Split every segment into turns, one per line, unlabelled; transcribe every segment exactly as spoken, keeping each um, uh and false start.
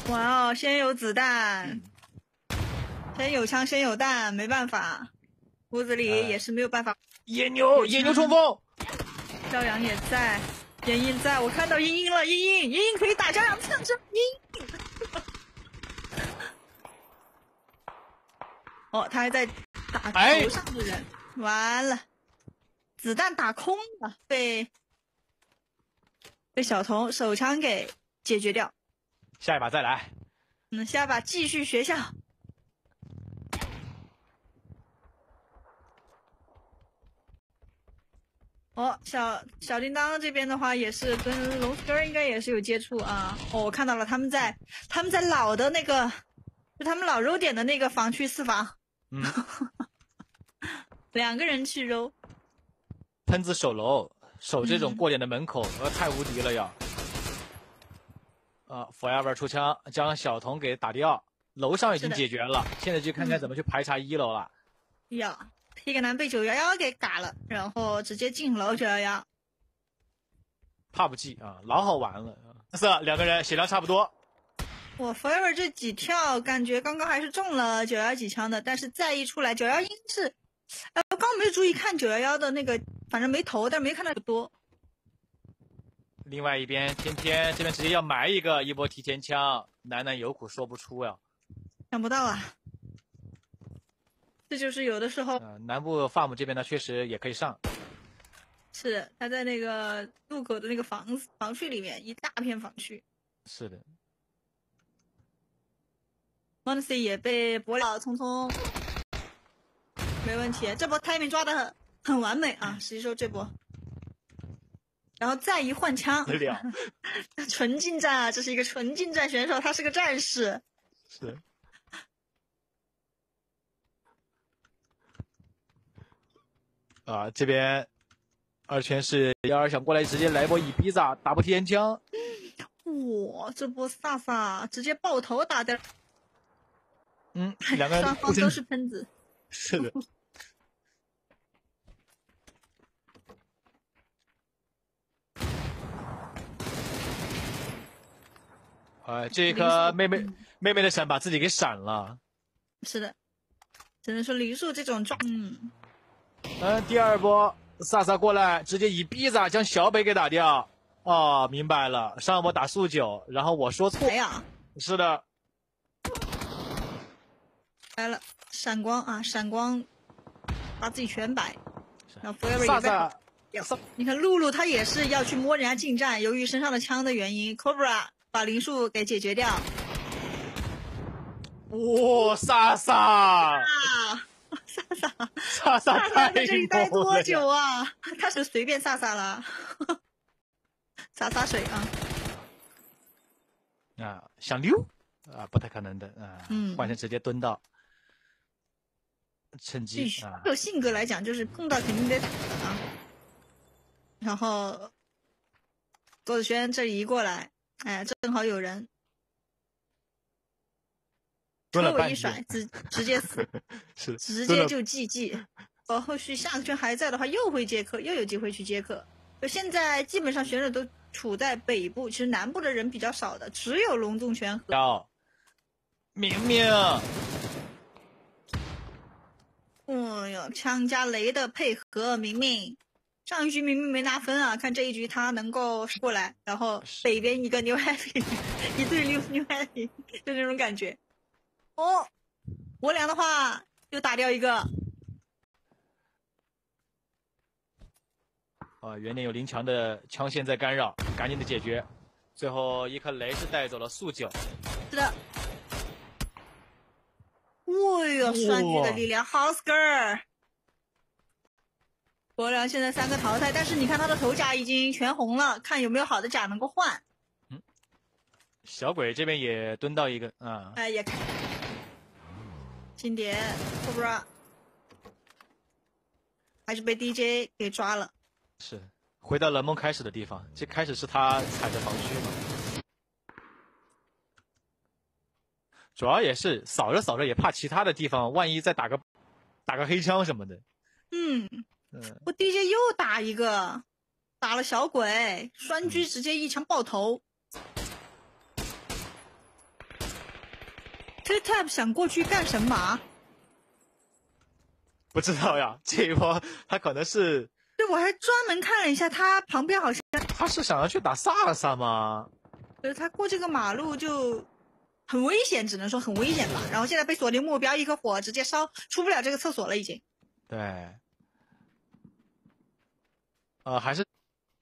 哇哦，先有子弹，先有枪，先有弹，没办法，屋子里也是没有办法。
野牛，野牛冲锋，
骄阳也在，燕鹰在，我看到茵茵了，茵茵，茵茵可以打骄阳枪声，茵茵。哦，他还在打头上的人，哎、完了，子弹打空了，被被小童手枪给解决掉。
下一把再来。
嗯，下一把继续学校。哦，小小叮当这边的话也是跟龙斯根应该也是有接触啊。哦，我看到了，他们在他们在老的那个，就他们老揉点的那个房区四房。
嗯，
两个人去揉。
喷子守楼，守这种过点的门口，呃、嗯，太无敌了呀！啊 ，Forever 出枪将小童给打掉，楼上已经解决了，现在就看看怎么去排查一楼了。
呀、嗯，皮格南被九幺幺给嘎了，然后直接进楼九幺幺。
怕不记啊，老好玩了。是两个人血量差不多。
我 Forever 这几跳感觉刚刚还是中了九幺几枪的，但是再一出来九幺一是，呃，我刚没有注意看九幺幺的那个，反正没投，但是没看到多。
另外一边天天这边直接要埋一个一波提前枪，楠楠有苦说不出呀。
想不到啊，这就是有的时候。
呃、南部 farm 这边呢确实也可以上。
是他在那个路口的那个房房区里面，一大片房区。
是的。
Moncy 也被博了，匆匆，没问题，这波 timing 抓的很很完美啊！实际说这波，然后再一换枪，纯近战啊！这是一个纯近战选手，他是个战士。
是。啊，这边二圈是幺二想过来直接来波一逼子打波提前枪。
哇，这波萨萨直接爆头打掉。
嗯，两个人
双方都是喷子。
是的。啊，这颗妹妹妹妹的闪把自己给闪了。
是的，只能说梨树这种状，嗯。
嗯，第二波萨萨过来，直接一逼子将小北给打掉。哦，明白了，上一波打速九，然后我说错。
哎呀，
是的。
来了，闪光啊，闪光，把自己全摆。然后 Forever
萨萨，
你看露露她也是要去摸人家近战，由于身上的枪的原因 ，Cobra 把林树给解决掉。
哇，萨萨！
啊，萨萨，
萨萨太
在这里待多久啊？他是随便萨萨了，洒洒水啊！
啊，想溜啊，不太可能的啊。
嗯，
换成直接蹲到。趁机啊，
就性格来讲，就是碰到肯定得打的啊。然后，郭子轩这里一过来，哎，正好有人，车尾一甩，直直接死，
是
直接就 G G。哦，后续下个圈还在的话，又会接客，又有机会去接客。就现在基本上选手都处在北部，其实南部的人比较少的，只有龙纵拳和
明明。
哎呦，枪加雷的配合，明明上一局明明没拿分啊，看这一局他能够过来，然后北边一个 New Happy， 一对 New New Happy， 就这种感觉。哦，我俩的话又打掉一个。
啊，原点有林强的枪线在干扰，赶紧的解决。最后一颗雷是带走了速九。
是的。哦哟，酸剧的力量，好 skr。博良现在三个淘汰，但是你看他的头甲已经全红了，看有没有好的甲能够换。
嗯，小鬼这边也蹲到一个啊，
哎也，经典 Cobra 还是被 D J 给抓了。
是，回到冷梦开始的地方，这开始是他踩着防区嘛。主要也是扫着扫着也怕其他的地方，万一再打个打个黑枪什么的。
嗯，嗯我 D J 又打一个，打了小鬼，栓狙直接一枪爆头。 这 Tab 想过去干什么？
不知道呀，这一波他可能是，
对，我还专门看了一下，他旁边好像
他是想要去打萨萨吗？
就是他过这个马路就很危险，只能说很危险吧。然后现在被锁定目标，一颗火直接烧出不了这个厕所了，已经。
对，呃，还是。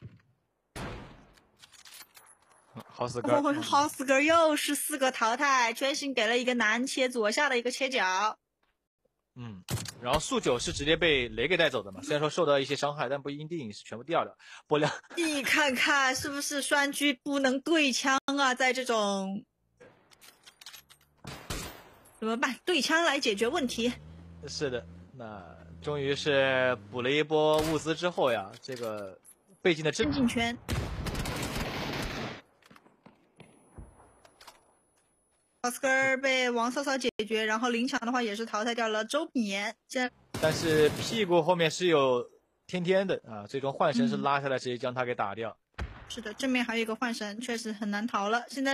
好死哥，
哦，好死哥又是四个淘汰，全行给了一个南切左下的一个切角。
嗯，然后速九是直接被雷给带走的嘛，虽然说受到一些伤害，但不一定是全部掉的。波量，
你看看是不是栓狙不能对枪啊？在这种怎么办？对枪来解决问题。
是的，那终于是补了一波物资之后呀，这个费劲的真
进圈。奥斯卡被王骚骚解决，然后林强的话也是淘汰掉了周品言。这
但是屁股后面是有天天的啊，最终幻神是拉下来，直接将他给打掉。
嗯、是的，正面还有一个幻神，确实很难逃了。现在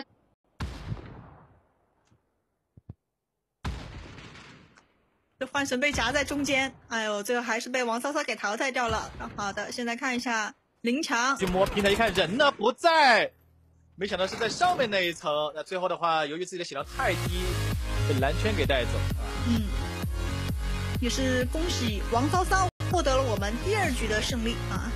这幻神被夹在中间，哎呦，最后还是被王骚骚给淘汰掉了。好的，现在看一下林强，
去摸平台一看人呢不在。没想到是在上面那一层，那最后的话，由于自己的血量太低，被蓝圈给带走啊。
嗯，也是恭喜王骚骚获得了我们第二局的胜利啊。